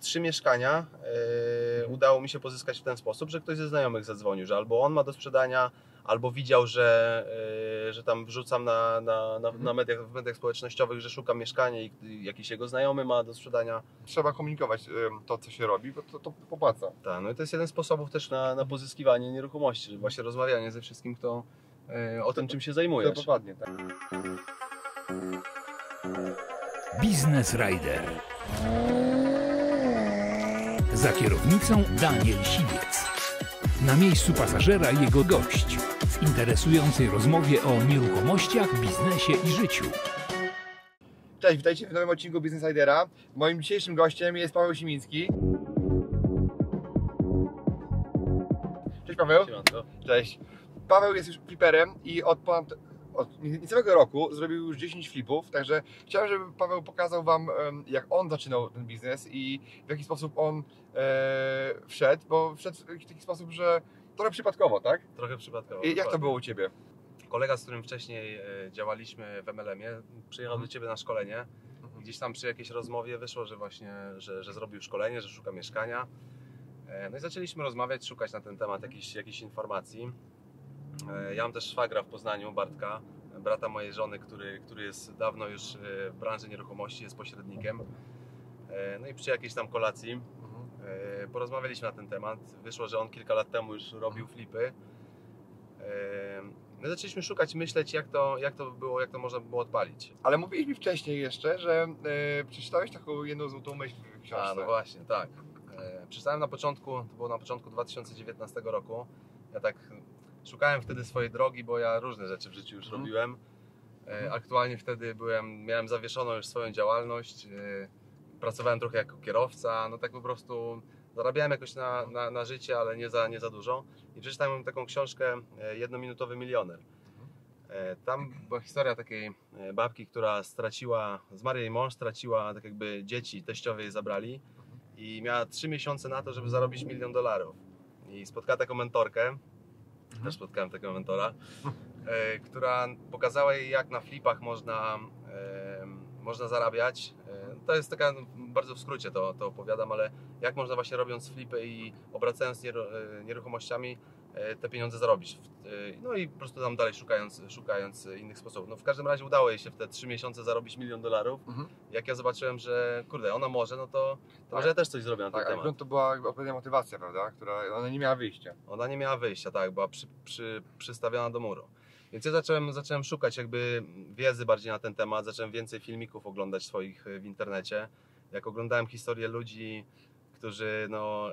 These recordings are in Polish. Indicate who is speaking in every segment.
Speaker 1: 3 mieszkania udało mi się pozyskać w ten sposób, że ktoś ze znajomych zadzwonił, że albo on ma do sprzedania, albo widział, że tam wrzucam w mediach społecznościowych, że szukam mieszkania i jakiś jego znajomy ma do sprzedania.
Speaker 2: Trzeba komunikować to, co się robi, bo to popłaca.
Speaker 1: Tak, no i to jest jeden z sposobów też na pozyskiwanie nieruchomości, że właśnie rozmawianie ze wszystkim, kto o tym, czym się zajmuje.
Speaker 2: Dokładnie, tak.
Speaker 3: Biznes Rider. Za kierownicą Daniel Siwiec. Na miejscu pasażera jego gość w interesującej rozmowie o nieruchomościach, biznesie i życiu.
Speaker 2: Cześć, witajcie w nowym odcinku Business Ridera. Moim dzisiejszym gościem jest Paweł Simiński. Cześć Paweł.
Speaker 1: Siemanko.
Speaker 2: Cześć. Paweł jest już fliperem i od niecałego roku zrobił już 10 flipów, także chciałem, żeby Paweł pokazał Wam, jak on zaczynał ten biznes i w jaki sposób on wszedł, bo wszedł w taki sposób, że trochę przypadkowo, tak?
Speaker 1: Trochę przypadkowo.
Speaker 2: I jak to było u Ciebie?
Speaker 1: Kolega, z którym wcześniej działaliśmy w MLM-ie, przyjechał do Ciebie na szkolenie. Gdzieś tam przy jakiejś rozmowie wyszło, że właśnie, że zrobił szkolenie, że szuka mieszkania. No i zaczęliśmy rozmawiać, szukać na ten temat jakichś informacji. Ja mam też szwagra w Poznaniu, Bartka, brata mojej żony, który jest dawno już w branży nieruchomości, jest pośrednikiem. No i przy jakiejś tam kolacji porozmawialiśmy na ten temat. Wyszło, że on kilka lat temu już robił flipy. No zaczęliśmy szukać, myśleć, jak to było, jak to można było odpalić.
Speaker 2: Ale mówiłeś mi wcześniej jeszcze, że przeczytałeś taką jedną złotą myśl w książce.
Speaker 1: A, no właśnie, tak. Przeczytałem na początku, to było na początku 2019 roku. Ja tak szukałem wtedy swojej drogi, bo ja różne rzeczy w życiu już robiłem. Aktualnie wtedy miałem zawieszoną już swoją działalność. Pracowałem trochę jako kierowca, no tak po prostu zarabiałem jakoś na życie, ale nie za dużo. I przeczytałem taką książkę Jednominutowy milioner. Tam była historia takiej babki, która zmarł jej mąż, straciła tak jakby dzieci, teściowie jej zabrali i miała 3 miesiące na to, żeby zarobić $1 milion. I spotkała taką mentorkę, też spotkałem takiego mentora, która pokazała jej, jak na flipach można zarabiać. To jest taka, bardzo w skrócie to opowiadam, ale jak można właśnie robiąc flipy i obracając nieruchomościami te pieniądze zarobić. No i po prostu tam dalej szukając innych sposobów. No w każdym razie udało jej się w te 3 miesiące zarobić $1 milion. Jak ja zobaczyłem, że kurde, ona może, no to może ja też coś zrobię na ten temat.
Speaker 2: Tak, to była odpowiednia motywacja, prawda? Ona nie miała wyjścia.
Speaker 1: Ona nie miała wyjścia, tak, była przystawiona do muru. Więc ja zacząłem szukać jakby wiedzy bardziej na ten temat, zacząłem więcej filmików oglądać swoich w internecie. Jak oglądałem historię ludzi, którzy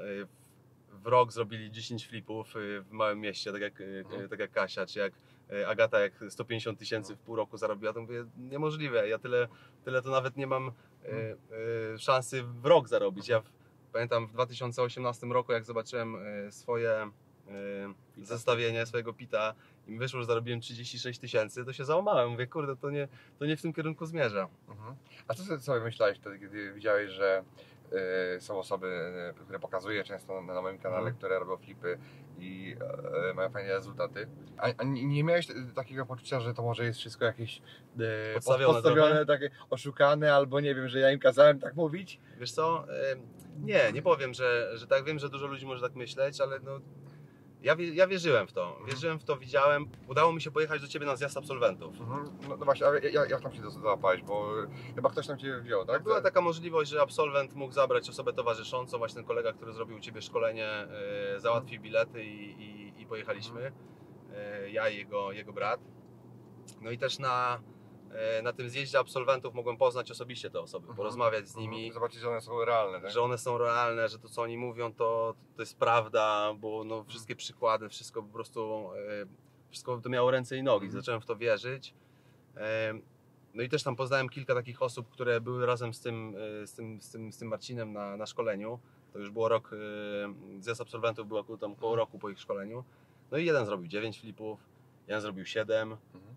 Speaker 1: w rok zrobili 10 flipów w małym mieście, tak jak Kasia, czy jak Agata, jak 150 000 w pół roku zarobiła, to mówię, niemożliwe, ja tyle to nawet nie mam szansy w rok zarobić. Ja pamiętam w 2018 roku, jak zobaczyłem swoje zestawienie swojego PIT-a i mi wyszło, że zarobiłem 36 000, to się załamałem. Mówię, kurde, to nie w tym kierunku zmierza.
Speaker 2: A co sobie myślałeś wtedy, kiedy widziałeś, że są osoby, które pokazuję często na moim kanale, które robią flipy i mają fajne rezultaty? A nie miałeś takiego poczucia, że to może jest wszystko jakieś podstawione takie oszukane, albo nie wiem, że ja im kazałem tak mówić?
Speaker 1: Wiesz co, nie powiem, że tak, wiem, że dużo ludzi może tak myśleć, ale no ja wierzyłem w to, widziałem. Udało mi się pojechać do Ciebie na zjazd absolwentów.
Speaker 2: No właśnie, ale jak tam się załapałeś, bo chyba ktoś tam Cię wziął, tak?
Speaker 1: Była taka możliwość, że absolwent mógł zabrać osobę towarzyszącą, właśnie ten kolega, który zrobił u Ciebie szkolenie, załatwił bilety i pojechaliśmy. Ja i jego brat. No i też na tym zjeździe absolwentów mogłem poznać osobiście te osoby, porozmawiać z nimi.
Speaker 2: Zobaczyć, że one są realne, tak?
Speaker 1: Że one są realne, że to, co oni mówią, to jest prawda, bo no, wszystkie przykłady, wszystko po prostu, wszystko to miało ręce i nogi. Zacząłem w to wierzyć. No i też tam poznałem kilka takich osób, które były razem z tym Marcinem na szkoleniu. To już było rok, zjazd absolwentów był około roku po ich szkoleniu. No i jeden zrobił 9 flipów, jeden zrobił 7.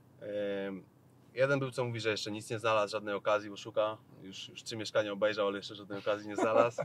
Speaker 1: Jeden był, co mówi, że jeszcze nic nie znalazł, żadnej okazji, bo szuka. Już 3 mieszkania obejrzał, ale jeszcze żadnej okazji nie znalazł.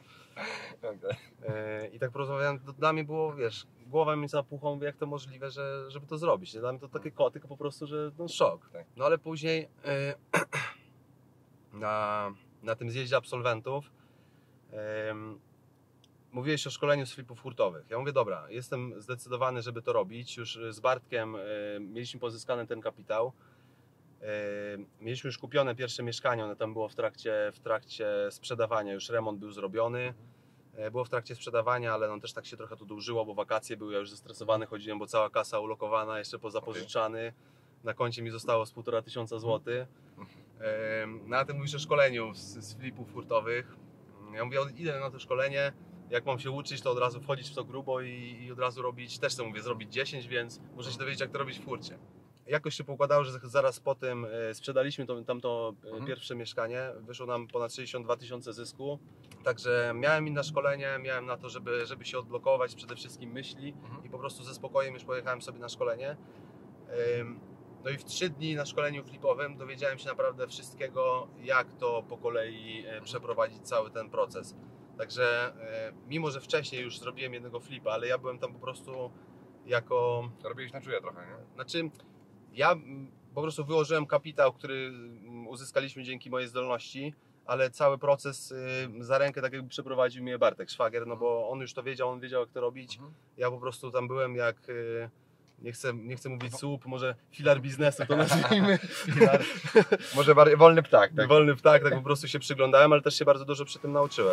Speaker 1: I tak porozmawiałem, to dla mnie było, wiesz, głowa mi zapuchła, mówię, jak to możliwe, żeby to zrobić. Dla mnie to takie tylko po prostu, że no szok. No ale później na tym zjeździe absolwentów Mówiłeś o szkoleniu z flipów hurtowych. Ja mówię, dobra, jestem zdecydowany, żeby to robić. Już z Bartkiem mieliśmy pozyskany ten kapitał. Mieliśmy już kupione pierwsze mieszkanie, ono tam było w trakcie sprzedawania, już remont był zrobiony. Było w trakcie sprzedawania, ale no też tak się trochę to dłużyło, bo wakacje były, ja już zestresowany chodziłem, bo cała kasa ulokowana, jeszcze pozapożyczany. Na koncie mi zostało z 1500 zł. No a ty mówisz o szkoleniu z flipów hurtowych. Ja mówię, idę na to szkolenie, jak mam się uczyć, to od razu wchodzić w to grubo i od razu robić, też chcę mówię, zrobić 10, więc muszę się dowiedzieć, jak to robić w hurcie. Jakoś się poukładało, że zaraz po tym sprzedaliśmy tamto pierwsze mieszkanie, wyszło nam ponad 62 000 zysku, także miałem inne szkolenie, miałem na to, żeby się odblokować przede wszystkim myśli i po prostu ze spokojem już pojechałem sobie na szkolenie. No i w 3 dni na szkoleniu flipowym dowiedziałem się naprawdę wszystkiego, jak to po kolei przeprowadzić cały ten proces. Także mimo, że wcześniej już zrobiłem jednego flipa, ale ja byłem tam po prostu jako...
Speaker 2: Robiłeś na czuje trochę, nie?
Speaker 1: Znaczy, ja po prostu wyłożyłem kapitał, który uzyskaliśmy dzięki mojej zdolności, ale cały proces za rękę tak jakby przeprowadził mnie Bartek, szwagier, no bo on już to wiedział, on wiedział, jak to robić. Ja po prostu tam byłem jak... Nie chcę mówić słup, może filar biznesu to nazwijmy.
Speaker 2: Może wolny ptak, tak?
Speaker 1: Wolny ptak, tak po prostu się przyglądałem, ale też się bardzo dużo przy tym nauczyłem.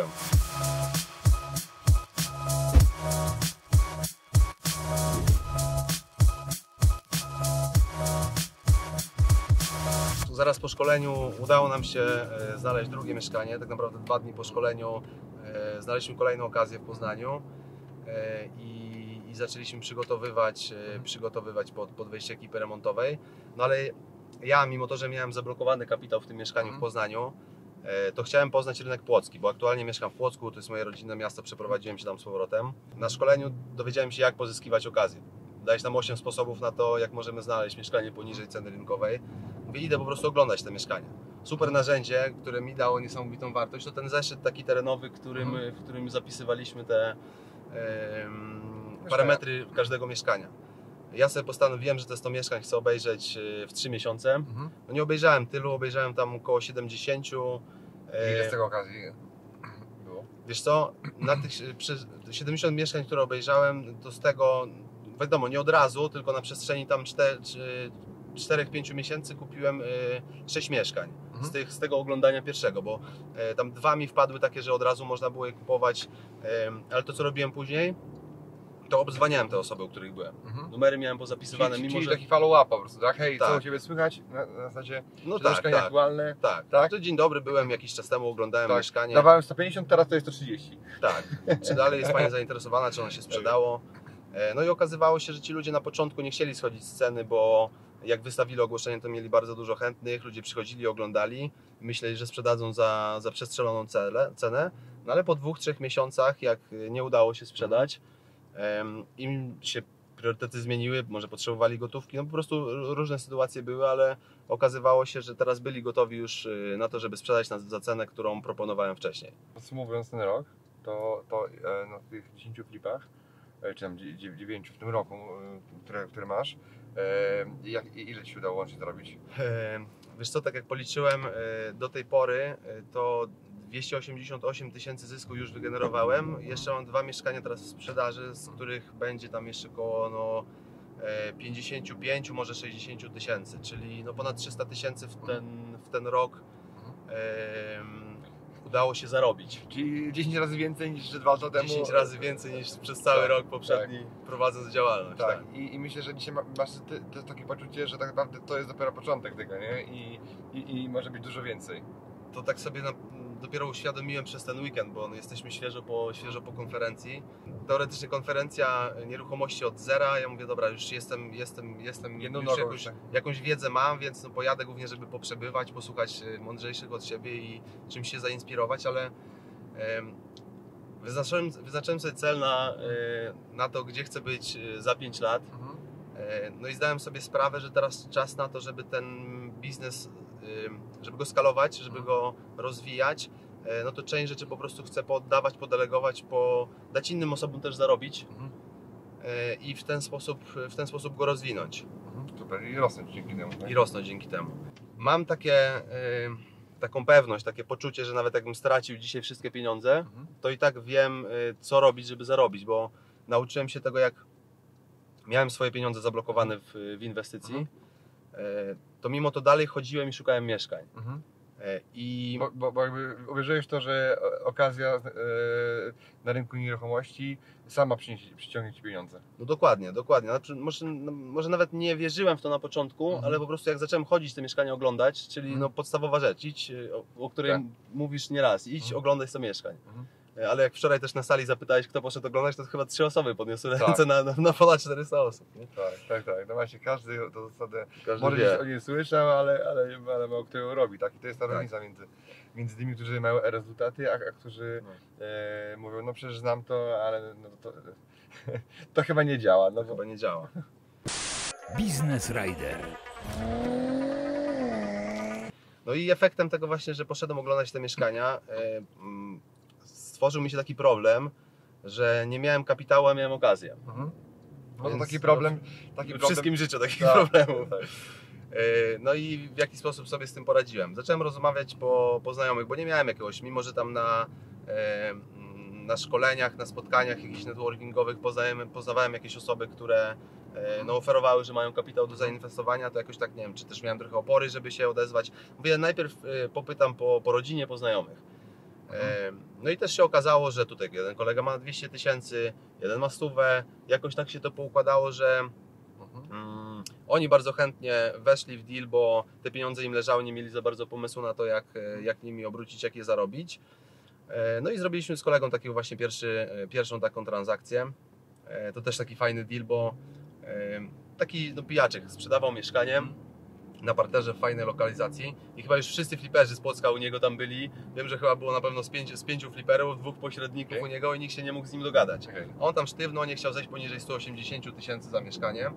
Speaker 1: Zaraz po szkoleniu udało nam się znaleźć drugie mieszkanie, tak naprawdę 2 dni po szkoleniu znaleźliśmy kolejną okazję w Poznaniu i zaczęliśmy przygotowywać pod wejście ekipy remontowej. No ale ja, mimo to, że miałem zablokowany kapitał w tym mieszkaniu w Poznaniu, to chciałem poznać rynek płocki, bo aktualnie mieszkam w Płocku, to jest moje rodzinne miasto, przeprowadziłem się tam z powrotem. Na szkoleniu dowiedziałem się, jak pozyskiwać okazję. Dałeś nam 8 sposobów na to, jak możemy znaleźć mieszkanie poniżej ceny rynkowej. Mówię, idę po prostu oglądać te mieszkania. Super narzędzie, które mi dało niesamowitą wartość, to ten zeszyt taki terenowy, w którym zapisywaliśmy te parametry każdego mieszkania. Ja sobie postanowiłem, że te 100 mieszkań chcę obejrzeć w 3 miesiące. No nie obejrzałem tylu, obejrzałem tam około 70.
Speaker 2: Ile z tego okazji było?
Speaker 1: Wiesz co, na tych 70 mieszkań, które obejrzałem, to z tego, wiadomo, nie od razu, tylko na przestrzeni tam 4-5 miesięcy kupiłem 6 mieszkań z tego oglądania pierwszego, bo tam 2 mi wpadły takie, że od razu można było je kupować, ale to co robiłem później, to obdzwaniałem te osoby, u których byłem. Numery miałem pozapisywane,
Speaker 2: Czyli taki follow-up po prostu, tak? Hej, co u Ciebie słychać? Na zasadzie,
Speaker 1: no
Speaker 2: czy mieszkanie aktualne?
Speaker 1: Tak. To dzień dobry, byłem jakiś czas temu, oglądałem mieszkanie.
Speaker 2: Dawałem 150, teraz to jest 130.
Speaker 1: Tak. Czy dalej jest Pani zainteresowana, czy ono się sprzedało? No i okazywało się, że ci ludzie na początku nie chcieli schodzić z ceny, bo jak wystawili ogłoszenie, to mieli bardzo dużo chętnych, ludzie przychodzili, oglądali, myśleli, że sprzedadzą za przestrzeloną cenę, no ale po 2-3 miesiącach, jak nie udało się sprzedać, im się priorytety zmieniły, może potrzebowali gotówki, no po prostu różne sytuacje były, ale okazywało się, że teraz byli gotowi już na to, żeby sprzedać nas za cenę, którą proponowałem wcześniej.
Speaker 2: Podsumowując ten rok, to na tych 10 flipach, czy tam 9 w tym roku, które masz, ile Ci się udało łącznie zrobić?
Speaker 1: Wiesz co, tak jak policzyłem do tej pory, to 288 000 zysku już wygenerowałem. Jeszcze mam 2 mieszkania teraz w sprzedaży, z których będzie tam jeszcze około 55, może 60 tysięcy, czyli ponad 300 000 w ten rok udało się zarobić.
Speaker 2: Czyli 10 razy więcej niż 2 lata temu.
Speaker 1: 10 razy więcej niż przez cały rok poprzedni prowadząc działalność.
Speaker 2: Tak. I myślę, że dzisiaj masz takie poczucie, że tak naprawdę to jest dopiero początek tego, nie? I może być dużo więcej.
Speaker 1: To tak sobie dopiero uświadomiłem przez ten weekend, bo jesteśmy świeżo po konferencji. Teoretycznie konferencja nieruchomości od zera. Ja mówię, dobra, już jestem jakąś wiedzę mam, więc pojadę głównie, żeby poprzebywać, posłuchać mądrzejszych od siebie i czymś się zainspirować, ale wyznaczyłem sobie cel na to, gdzie chcę być za 5 lat. No i zdałem sobie sprawę, że teraz czas na to, żeby ten biznes, żeby go skalować, żeby go rozwijać, no to część rzeczy po prostu chcę poddawać, podelegować, dać innym osobom też zarobić i w ten sposób go rozwinąć.
Speaker 2: Super, i rosnąć dzięki temu. Tak?
Speaker 1: I rosnąć dzięki temu. Mam taką pewność, takie poczucie, że nawet jakbym stracił dzisiaj wszystkie pieniądze, to i tak wiem, co robić, żeby zarobić, bo nauczyłem się tego, jak miałem swoje pieniądze zablokowane w inwestycji, to mimo to dalej chodziłem i szukałem mieszkań. I...
Speaker 2: Bo jakby uwierzyłeś w to, że okazja na rynku nieruchomości sama przyciągnie Ci pieniądze.
Speaker 1: No dokładnie. Może nawet nie wierzyłem w to na początku, ale po prostu jak zacząłem chodzić te mieszkania oglądać, czyli no podstawowa rzecz, idź, o której mówisz nieraz, idź oglądać to mieszkań. Ale jak wczoraj też na sali zapytałeś, kto poszedł oglądać, to chyba 3 osoby podniosły ręce na ponad 400 osób. Nie?
Speaker 2: Tak. No właśnie, każdy to zasadę
Speaker 1: Każdy
Speaker 2: może
Speaker 1: wie.
Speaker 2: gdzieś o niej słyszał, ale mało kto ją robi. Tak? I to jest ta różnica między tymi, którzy mają rezultaty, a którzy mówią, no przecież znam to, ale no to chyba nie działa. No
Speaker 1: Chyba nie działa.
Speaker 3: Business Rider.
Speaker 1: No i efektem tego właśnie, że poszedłem oglądać te mieszkania, stworzył mi się taki problem, że nie miałem kapitału, a miałem okazję.
Speaker 2: No to taki problem.
Speaker 1: W wszystkim życiu takich problemów. No i w jaki sposób sobie z tym poradziłem? Zacząłem rozmawiać po znajomych, bo nie miałem jakiegoś, mimo że tam na szkoleniach, na spotkaniach jakichś networkingowych poznawałem jakieś osoby, które no, oferowały, że mają kapitał do zainwestowania, to jakoś tak, nie wiem, czy też miałem trochę opory, żeby się odezwać. Mówię, najpierw popytam po rodzinie, po znajomych. No i też się okazało, że tutaj jeden kolega ma 200 000, jeden ma 100 000, jakoś tak się to poukładało, że oni bardzo chętnie weszli w deal, bo te pieniądze im leżały, nie mieli za bardzo pomysłu na to, jak nimi obrócić, jak je zarobić. No i zrobiliśmy z kolegą taką właśnie pierwszą taką transakcję. To też taki fajny deal, bo taki pijaczek sprzedawał mieszkanie na parterze w fajnej lokalizacji i chyba już wszyscy fliperzy z Płocka u niego tam byli. Wiem, że chyba było na pewno z 5 fliperów, 2 pośredników u niego i nikt się nie mógł z nim dogadać. On tam sztywno, nie chciał zejść poniżej 180 000 za mieszkanie.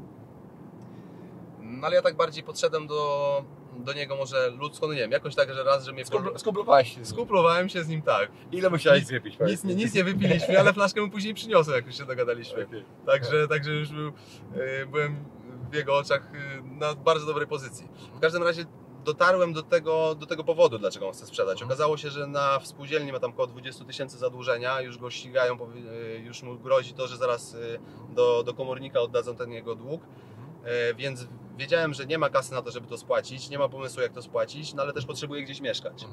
Speaker 1: No ale ja tak bardziej podszedłem do niego może ludzko, no nie wiem, jakoś tak, że raz, że mnie... Skuplowałem się z nim, tak.
Speaker 2: Ile musiałeś wypić?
Speaker 1: Nic nie wypiliśmy, ale flaszkę mu później przyniosłem, jak już się dogadaliśmy. Także już byłem w jego oczach na bardzo dobrej pozycji. W każdym razie dotarłem do tego powodu, dlaczego on chce sprzedać. Okazało się, że na w spółdzielni ma tam około 20 000 zadłużenia, już go ścigają, już mu grozi to, że zaraz do komornika oddadzą ten jego dług. Więc wiedziałem, że nie ma kasy na to, żeby to spłacić, nie ma pomysłu, jak to spłacić, no ale też potrzebuje gdzieś mieszkać.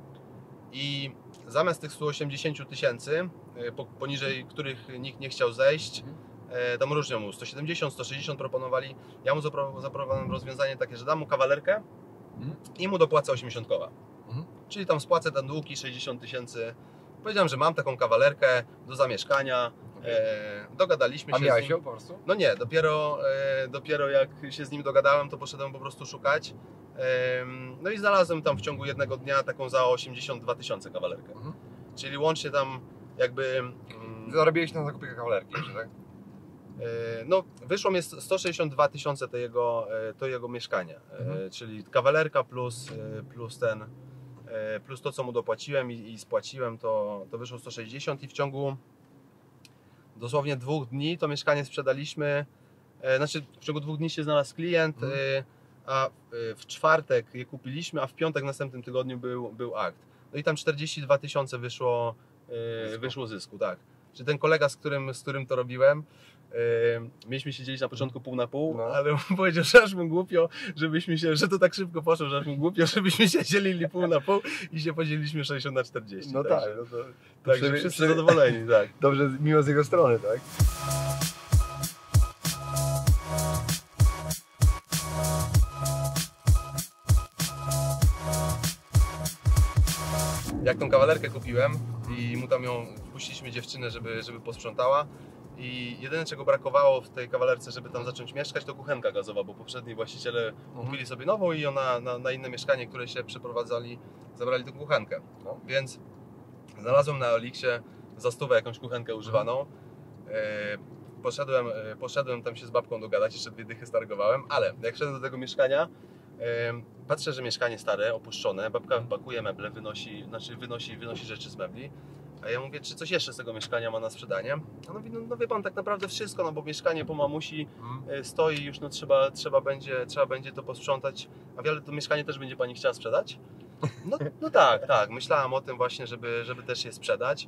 Speaker 1: I zamiast tych 180 000, poniżej których nikt nie chciał zejść, tam różnią mu 170, 160 proponowali, ja mu zaproponowałem rozwiązanie takie, że dam mu kawalerkę i mu dopłacę 80 koła. Czyli tam spłacę ten dług i 60 000. Powiedziałem, że mam taką kawalerkę do zamieszkania. Dogadaliśmy się.
Speaker 2: A miałeś ją po prostu?
Speaker 1: No nie, dopiero jak się z nim dogadałem, to poszedłem po prostu szukać. No i znalazłem tam w ciągu jednego dnia taką za 82 000 kawalerkę. Czyli łącznie tam jakby...
Speaker 2: Zarobiłeś na zakupie kawalerki jeszcze, tak?
Speaker 1: No wyszło mi 162 000 to jego mieszkanie. Czyli kawalerka plus to, co mu dopłaciłem i spłaciłem, to wyszło 160 i w ciągu dosłownie 2 dni to mieszkanie sprzedaliśmy. Znaczy w ciągu 2 dni się znalazł klient, a w czwartek je kupiliśmy, a w piątek w następnym tygodniu był akt. No i tam 42 000 wyszło zysku, tak. Czy ten kolega, z którym to robiłem, mieliśmy się dzielić na początku pół na pół, ale on powiedział, że aż mu głupio, że to tak szybko poszło, że aż mu głupio, żebyśmy się dzielili pół na pół i się podzieliliśmy 60/40.
Speaker 2: No tak,
Speaker 1: Także wszyscy zadowoleni, tak.
Speaker 2: Dobrze, miło z jego strony, tak?
Speaker 1: Jak tą kawalerkę kupiłem i mu tam ją wpuściliśmy dziewczynę, żeby posprzątała i jedyne, czego brakowało w tej kawalerce, żeby tam zacząć mieszkać, to kuchenka gazowa, bo poprzedni właściciele kupili sobie nową i ona na inne mieszkanie, które się przeprowadzali, zabrali tę kuchenkę. Więc znalazłem na Oliksie za 100 jakąś kuchenkę używaną. Poszedłem tam się z babką dogadać, jeszcze 2 dychy stargowałem, ale jak szedłem do tego mieszkania, patrzę, że mieszkanie stare, opuszczone, babka pakuje meble, wynosi rzeczy z mebli, a ja mówię, czy coś jeszcze z tego mieszkania ma na sprzedanie? A on mówi, no wie pan, tak naprawdę wszystko, no bo mieszkanie po mamusi stoi już, no trzeba będzie to posprzątać, a ale to mieszkanie też będzie pani chciała sprzedać? No tak, myślałam o tym właśnie, żeby też je sprzedać.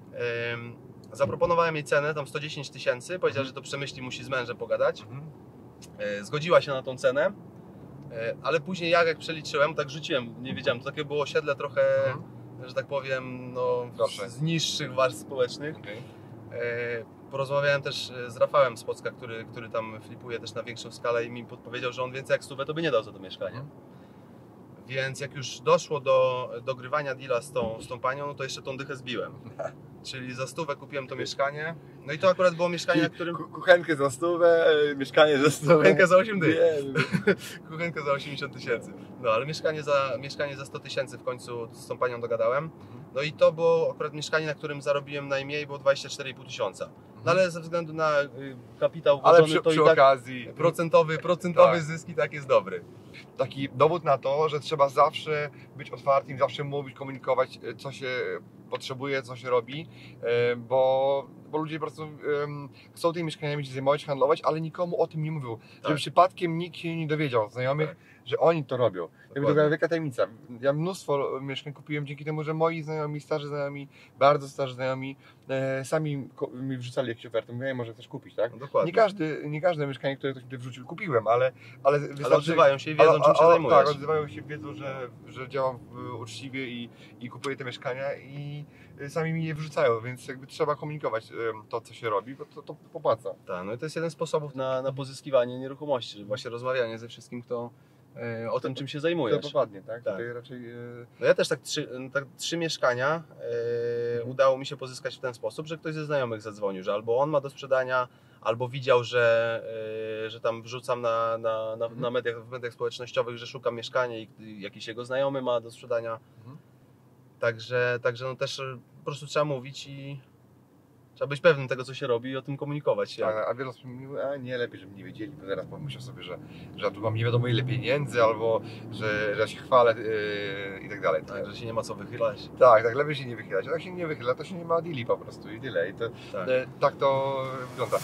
Speaker 1: Zaproponowałem jej cenę, tam 110 000, powiedziała, że to przemyśli, musi z mężem pogadać. Zgodziła się na tą cenę, ale później jak przeliczyłem, tak rzuciłem, nie wiedziałem, to takie było osiedle trochę, że tak powiem, no, z niższych warstw społecznych. Porozmawiałem też z Rafałem z Płocka, który tam flipuje też na większą skalę i mi podpowiedział, że on więcej jak 100 to by nie dał za to mieszkanie. Więc jak już doszło do dogrywania deala z tą panią, no to jeszcze tą dychę zbiłem. Czyli za 100 kupiłem to mieszkanie. No i to akurat było mieszkanie, na którym...
Speaker 2: Kuchenkę za 100, mieszkanie za 100.
Speaker 1: Kuchenkę za 8 dych. Kuchenkę za 80 000. No ale mieszkanie za 100 000 w końcu z tą panią dogadałem. No i to było akurat mieszkanie, na którym zarobiłem najmniej, było 24 500. No ale ze względu na kapitał włożony,
Speaker 2: ale
Speaker 1: to
Speaker 2: przy
Speaker 1: i tak
Speaker 2: okazji
Speaker 1: procentowy
Speaker 2: tak.
Speaker 1: zysk i tak jest dobry.
Speaker 2: Taki dowód na to, że trzeba zawsze być otwartym, zawsze mówić, komunikować, co się potrzebuje, co się robi, bo ludzie po prostu chcą tymi mieszkaniami się zajmować, handlować, ale nikomu o tym nie mówią. Tak. Żeby przypadkiem nikt się nie dowiedział od znajomych, że oni to robią. To była wielka tajemnica. Ja mnóstwo mieszkań kupiłem dzięki temu, że moi znajomi, starzy znajomi, bardzo starzy znajomi sami mi wrzucali jakieś oferty. Mówię, może chcesz kupić, tak?
Speaker 1: No dokładnie.
Speaker 2: Nie każde mieszkanie, które ktoś mi wrzucił, kupiłem, ale
Speaker 1: odzywają się i wiedzą, czym się zajmujesz.
Speaker 2: Tak, odzywają się, wiedzą, że działam uczciwie i kupuję te mieszkania i sami mi je wrzucają, więc jakby trzeba komunikować to, co się robi, bo to popłaca.
Speaker 1: Tak, no i to jest jeden z sposobów na pozyskiwanie nieruchomości, czyli właśnie rozmawianie ze wszystkim, kto o tym, czym się zajmujesz.
Speaker 2: Dokładnie, tak? Tutaj raczej...
Speaker 1: No ja też tak trzy mieszkania udało mi się pozyskać w ten sposób, że ktoś ze znajomych zadzwonił, że albo on ma do sprzedania, albo widział, że tam wrzucam w mediach społecznościowych, że szukam mieszkania i jakiś jego znajomy ma do sprzedania. Także no też po prostu trzeba mówić i trzeba być pewnym tego, co się robi i o tym komunikować się.
Speaker 2: A wiele osób mówi, nie, lepiej, żeby nie wiedzieli, bo zaraz pomyślą sobie, że ja tu mam nie wiadomo ile pieniędzy, albo że ja się chwalę i tak dalej.
Speaker 1: Tak, że się nie ma co wychylać.
Speaker 2: Tak, lepiej się nie wychylać. A jak się nie wychyla, to się nie ma deali po prostu i tyle. I to, tak to wygląda.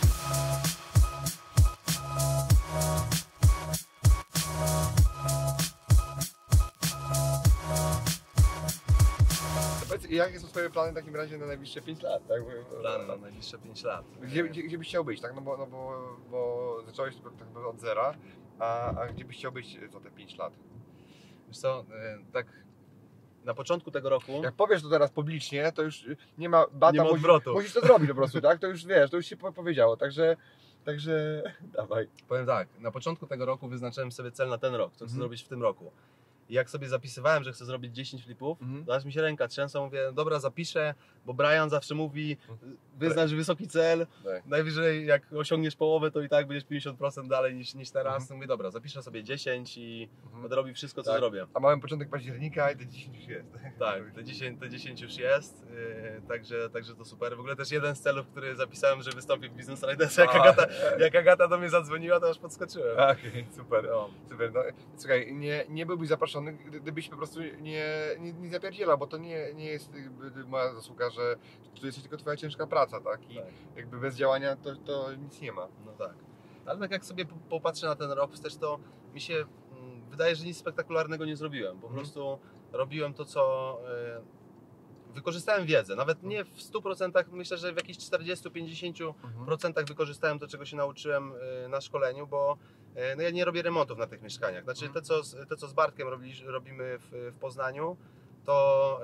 Speaker 2: Jakie są Twoje plany w takim razie na najbliższe 5 lat? Tak?
Speaker 1: Plany na najbliższe 5 lat.
Speaker 2: Gdzie byś chciał być? Tak? Bo zacząłeś tak naprawdę od zera, a gdzie byś chciał być za te 5 lat?
Speaker 1: Wiesz co, tak na początku tego roku...
Speaker 2: Jak powiesz to teraz publicznie, to już nie ma
Speaker 1: odwrotu.
Speaker 2: Musisz to zrobić po prostu, tak? To już wiesz, to już się powiedziało, także dawaj.
Speaker 1: Powiem tak, na początku tego roku wyznaczyłem sobie cel na ten rok, co chcę zrobić w tym roku. I jak sobie zapisywałem, że chcę zrobić 10 flipów, to aż mi się ręka trzęsła, mówię, dobra, zapiszę, bo Brian zawsze mówi, wyznacz wysoki cel, najwyżej jak osiągniesz połowę, to i tak będziesz 50% dalej niż teraz. Mówię, dobra, zapiszę sobie 10 i będę robił wszystko, co zrobię.
Speaker 2: A mamy początek października i te 10 już jest.
Speaker 1: Tak, te 10 już jest, także to super. W ogóle też jeden z celów, który zapisałem, że wystąpię w Business Ridersie, jak Agata do mnie zadzwoniła, to aż podskoczyłem.
Speaker 2: Okej, super. Super. No, słuchaj, nie byłbyś zaproszony, gdybyś po prostu nie zapierdzielał, bo to nie jest moja zasługa, że to jest tylko twoja ciężka praca, tak? I jakby bez działania to nic nie ma.
Speaker 1: No tak. Ale tak jak sobie popatrzę na ten rok wstecz, to mi się wydaje, że nic spektakularnego nie zrobiłem. Po prostu robiłem to, co... Wykorzystałem wiedzę, nawet nie w 100%, myślę, że w jakichś 40-50% wykorzystałem to, czego się nauczyłem na szkoleniu, bo no ja nie robię remontów na tych mieszkaniach. Znaczy te, co z Bartkiem robimy w Poznaniu, to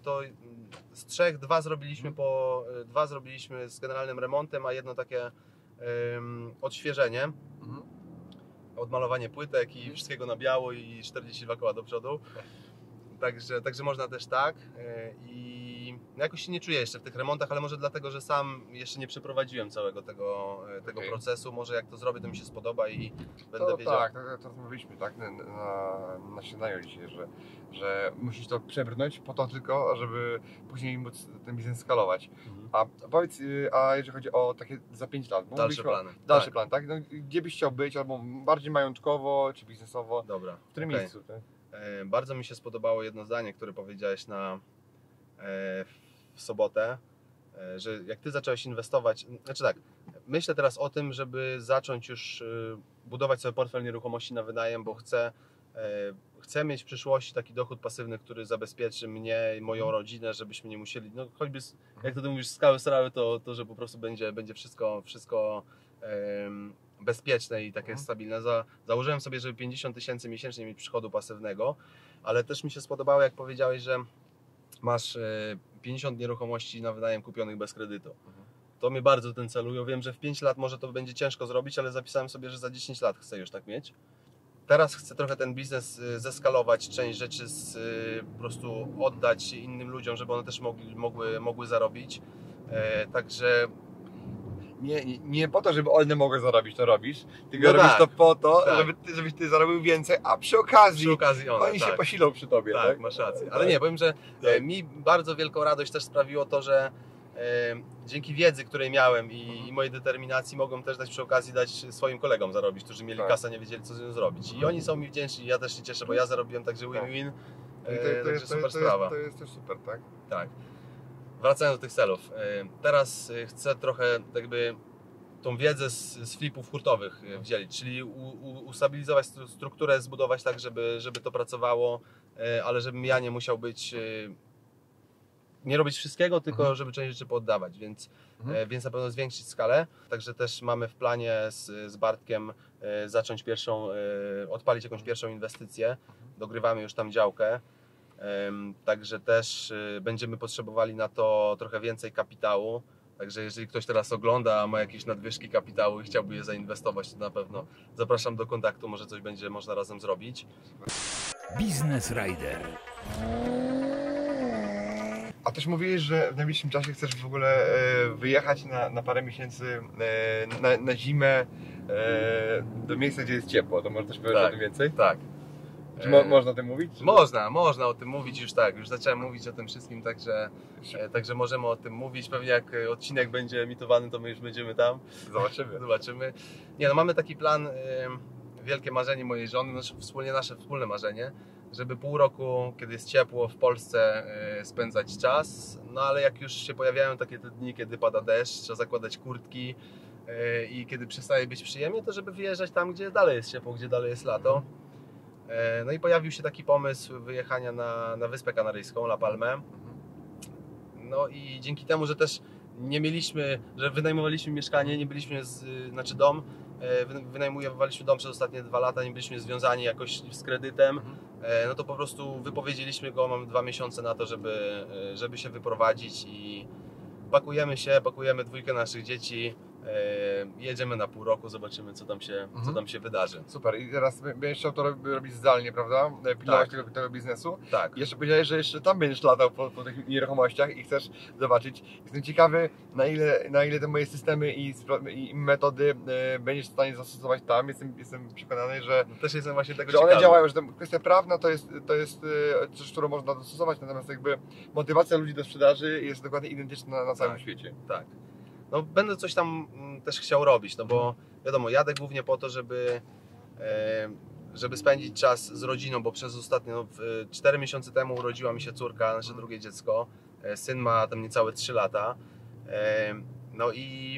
Speaker 1: z 3 dwa zrobiliśmy z generalnym remontem, a jedno takie odświeżenie, odmalowanie płytek i wszystkiego na biało i 42 koła do przodu. Także można też tak i jakoś się nie czuję jeszcze w tych remontach, ale może dlatego, że sam jeszcze nie przeprowadziłem całego tego procesu, może jak to zrobię, to mi się spodoba i będę wiedział.
Speaker 2: Tak, to rozmawialiśmy tak, na śniadaniu dzisiaj, że musisz to przebrnąć po to tylko, żeby później móc ten biznes skalować. A powiedz, jeżeli chodzi o takie za 5 lat, bo
Speaker 1: dalsze plany.
Speaker 2: Dalszy plan, tak? No, gdzie byś chciał być, albo bardziej majątkowo, czy biznesowo?
Speaker 1: Dobra.
Speaker 2: W którym miejscu? Tak?
Speaker 1: Bardzo mi się spodobało jedno zdanie, które powiedziałeś w sobotę, że jak Ty zacząłeś inwestować, znaczy tak, myślę teraz o tym, żeby zacząć już budować sobie portfel nieruchomości na wynajem, bo chcę Chcę mieć w przyszłości taki dochód pasywny, który zabezpieczy mnie i moją rodzinę, żebyśmy nie musieli, no choćby, jak to ty mówisz, skały srały, to że po prostu będzie wszystko bezpieczne i takie stabilne. Założyłem sobie, żeby 50 000 miesięcznie mieć przychodu pasywnego, ale też mi się spodobało, jak powiedziałeś, że masz 50 nieruchomości na wynajem kupionych bez kredytu. To mnie bardzo ten celuje. Wiem, że w 5 lat może to będzie ciężko zrobić, ale zapisałem sobie, że za 10 lat chcę już tak mieć. Teraz chcę trochę ten biznes zeskalować, część rzeczy po prostu oddać innym ludziom, żeby one też mogły zarobić. Także
Speaker 2: nie po to, żeby one mogły zarobić, to robisz, tylko
Speaker 1: no
Speaker 2: robisz
Speaker 1: tak,
Speaker 2: to po to,
Speaker 1: tak.
Speaker 2: żebyś ty zarobił więcej, a przy okazji
Speaker 1: one,
Speaker 2: oni
Speaker 1: tak.
Speaker 2: się posilą przy tobie.
Speaker 1: Tak, masz rację. Ale nie, powiem, że mi bardzo wielką radość też sprawiło to, że dzięki wiedzy, której miałem i mojej determinacji mogłem też przy okazji dać swoim kolegom zarobić, którzy mieli kasę, nie wiedzieli co z nią zrobić. I oni są mi wdzięczni, ja też się cieszę, bo ja zarobiłem także win-win. Także super sprawa.
Speaker 2: To jest też super, tak?
Speaker 1: Tak. Wracając do tych celów. Teraz chcę trochę jakby tą wiedzę z flipów hurtowych wdzielić, czyli ustabilizować strukturę, zbudować tak, żeby to pracowało, ale żebym ja nie musiał nie robić wszystkiego, tylko żeby część rzeczy poddawać, więc na pewno zwiększyć skalę. Także też mamy w planie z Bartkiem zacząć odpalić jakąś pierwszą inwestycję. Dogrywamy już tam działkę. Także też będziemy potrzebowali na to trochę więcej kapitału. Także jeżeli ktoś teraz ogląda, a ma jakieś nadwyżki kapitału i chciałby je zainwestować, to na pewno zapraszam do kontaktu, może coś będzie można razem zrobić.
Speaker 3: Biznes Rider.
Speaker 2: A też mówiłeś, że w najbliższym czasie chcesz w ogóle wyjechać na parę miesięcy na zimę do miejsca, gdzie jest ciepło. To może coś powiedzieć o tym więcej?
Speaker 1: Tak.
Speaker 2: Czy można o tym mówić?
Speaker 1: Można o tym mówić już tak, już zacząłem mówić o tym wszystkim, także możemy o tym mówić. Pewnie jak odcinek będzie emitowany, to my już będziemy tam. Zobaczymy. Nie, no mamy taki plan, wielkie marzenie mojej żony, nasze wspólne marzenie, żeby pół roku, kiedy jest ciepło w Polsce, spędzać czas, no ale jak już się pojawiają takie te dni, kiedy pada deszcz, trzeba zakładać kurtki i kiedy przestaje być przyjemnie, to żeby wyjeżdżać tam, gdzie dalej jest ciepło, gdzie dalej jest lato. No i pojawił się taki pomysł wyjechania na Wyspę Kanaryjską, La Palmę. No i dzięki temu, że też że wynajmowaliśmy mieszkanie, nie byliśmy, dom, wynajmowaliśmy dom przez ostatnie 2 lata, nie byliśmy związani jakoś z kredytem, no to po prostu wypowiedzieliśmy go, mamy 2 miesiące na to, żeby się wyprowadzić i pakujemy 2 naszych dzieci, jedziemy na pół roku, zobaczymy co tam się wydarzy.
Speaker 2: Super, i teraz będziesz chciał to robić zdalnie, prawda? Pilnować tego biznesu.
Speaker 1: Tak.
Speaker 2: I jeszcze powiedziałeś, że jeszcze tam będziesz latał po tych nieruchomościach i chcesz zobaczyć. Jestem ciekawy, na ile te moje systemy i metody będziesz w stanie zastosować tam. Jestem przekonany, że
Speaker 1: też jestem właśnie tego
Speaker 2: że
Speaker 1: ciekawy.
Speaker 2: one działają, że kwestia prawna to jest coś, którą można dostosować, natomiast jakby motywacja ludzi do sprzedaży jest dokładnie identyczna na całym świecie.
Speaker 1: Tak. No, będę coś tam też chciał robić, no bo wiadomo, jadę głównie po to, żeby spędzić czas z rodziną, bo przez ostatnie 4 miesiące temu urodziła mi się córka, nasze drugie dziecko. Syn ma tam niecałe 3 lata. No i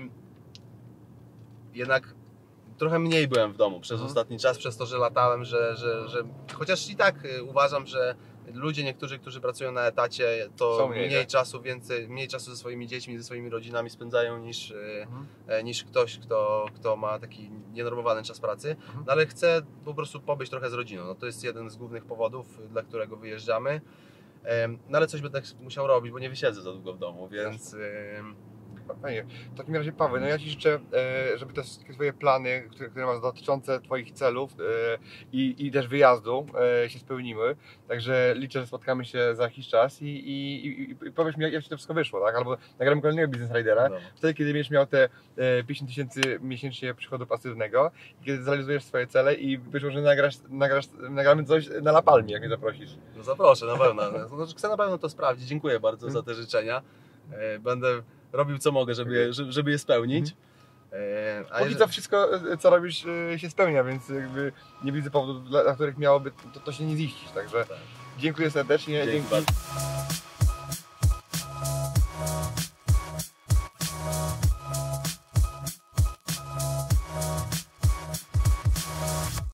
Speaker 1: jednak trochę mniej byłem w domu przez ostatni czas, przez to, że latałem, że chociaż i tak uważam, że ludzie niektórzy, którzy pracują na etacie, to mniej czasu ze swoimi dziećmi, ze swoimi rodzinami spędzają niż ktoś, kto ma taki nienormowany czas pracy. No ale chcę po prostu pobyć trochę z rodziną. No to jest jeden z głównych powodów, dla którego wyjeżdżamy. No ale coś będę musiał robić, bo nie wysiedzę za długo w domu, więc...
Speaker 2: Fajnie. W takim razie, Paweł, no ja Ci życzę, żeby te wszystkie Twoje plany, które masz dotyczące Twoich celów i też wyjazdu się spełniły. Także liczę, że spotkamy się za jakiś czas i powiesz mi, jak Ci to wszystko wyszło, tak? Albo nagramy kolejnego Business Ridera, wtedy, kiedy będziesz miał te 50 000 miesięcznie przychodu pasywnego, kiedy zrealizujesz swoje cele i być może nagramy coś na La Palmie, jak mnie zaprosisz.
Speaker 1: No zaproszę, na pewno. Chcę na pewno to sprawdzić. Dziękuję bardzo za te życzenia. Będę robił co mogę, żeby je spełnić.
Speaker 2: Póki co wszystko, co robisz, się spełnia, więc jakby nie widzę powodów, dla których miałoby to się nie ziścić. Także dziękuję serdecznie.
Speaker 1: Dzięki.